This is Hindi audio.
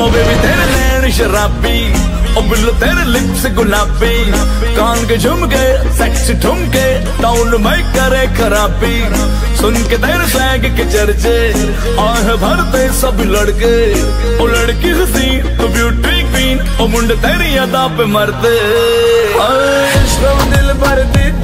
बेबी तेरे नैन शराबी, ओ बिल्लो तेरे लिप्स गुलाबी, कान के झुमके सेक्सी ठुमके टाउन में करे खराबी। सुन के तेरे सैग के चर्चे आह भरते सब लड़के, ओ लड़की हसीन तो ब्यूटी क्वीन, ओ मुंडे तेरी अदा पे मरते। दिल भर दी